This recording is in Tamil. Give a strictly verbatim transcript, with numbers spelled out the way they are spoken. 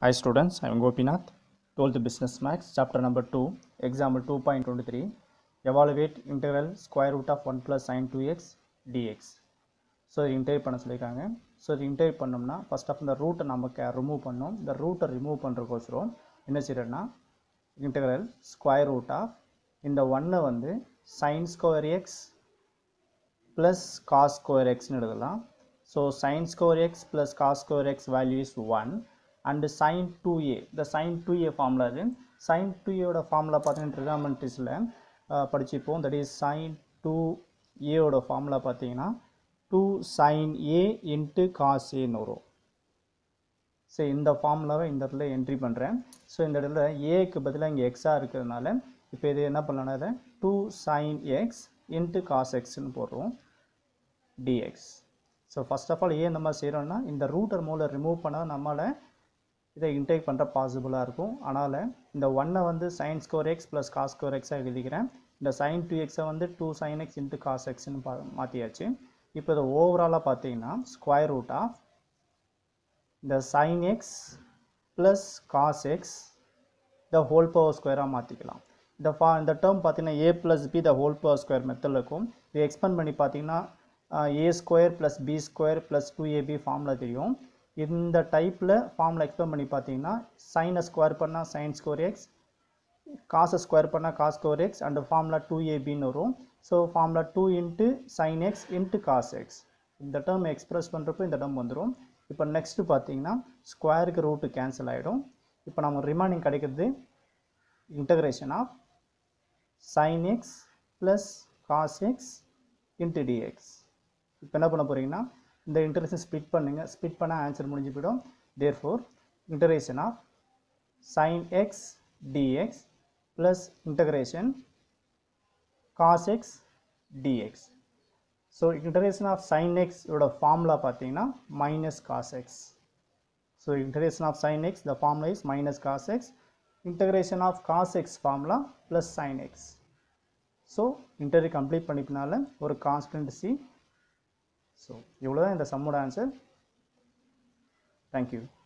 Hi students, I am Gopinath, twelfth Business Maths, chapter number two, example two point two three, evaluate integral square root of one plus sin two x dx. So, integrate பண்ண சொல்லிருக்காங்க. So, இது integrate பண்ணோம்னா first of the root நமக்கு remove பண்ணோம். The root remove பண்றதுக்கோசரம் என்ன செய்யறோம்னா integral square root of இந்த one வந்து sin square x plus cos square x னு எழுதலாம். So, sin square x plus cos square x value is one. And sin two a, the sin two a formula is sin two a oda formula பாத்தீங்கன்னா trigonometryல படிச்சிப்போம். That is sin two a oda formula பாத்தீங்கன்னா two sin a into cos a னு வரும். So இந்த ஃபார்முலாவை இந்த இடத்துல என்ட்ரி பண்றேன். So இந்த இடத்துல a க்கு பதிலா இங்க x ஆ இருக்கிறதுனால இப்போ இது என்ன பண்ணலாம்னா இத two sin x into cos x னு போடுறோம் dx. So first of all a நம்ம செய்றோம்னா இந்த ரூட் மூல ரிமூவ் பண்ணா நம்மால இதை இன்டேக் பண்ற பாசிபிளா இருக்கும். அதனால இந்த one வந்து sin square x plus cos square x ஆ எழுதிக்கிறேன். இந்த sin two x வந்து two sin x into cos x னு மாத்தியாச்சு. இப்போ இது ஓவராலா பாத்தீங்கன்னா square root of the sin x plus cos x the whole power square ஆ மாத்திக்கலாம். இந்த இந்த டேர்ம் பாத்தீங்கன்னா a plus b the whole power square மெத்தட்ல இருக்கும். இதை எக்ஸ்பேண்ட் பண்ணி பாத்தீங்கன்னா a square plus b square plus two a b formula தெரியும். இந்த டைப்ல ஃபார்முலா எக்ஸ்பேண்ட் பண்ணி பாத்தீங்கன்னா sin ஸ்கொயர் பண்ணா sin square x, cos square பண்ணா cos square x and formula two a b னு வரும். So formula two into sin x into cos x. இந்த டேர்ம் எக்ஸ்பிரஸ் பண்றப்போ இந்த டேர்ம் வந்துரும். இப்போ நெக்ஸ்ட் பாத்தீங்கன்னா ஸ்கொயருக்கு ரூட் கேன்சல் ஆயிடும். இப்போ நமக்கு ரிமைனிங் கிடைக்கிறது integration of sin x plus cos x into dx. இப்போ என்ன பண்ண போறீங்கன்னா இந்த இன்டகிரேஷன் ஸ்ப்ளிட் பண்ணுங்க. ஸ்ப்ளிட் பண்ணா ஆன்சர் முடிஞ்சு போய்டும். therefore integration of sin x dx plus integration cos x dx. so integration of sin x ஓட ஃபார்முலா பாத்தீங்கன்னா minus cos x. so integration of sin x the formula is minus cos x. integration of cos x formula plus sin x. so integral complete பண்ணிப்பனால ஒரு கான்ஸ்டன்ட் c. So, இவ்வளவுதான் இந்த சம்மோட ஆன்சர். Thank you.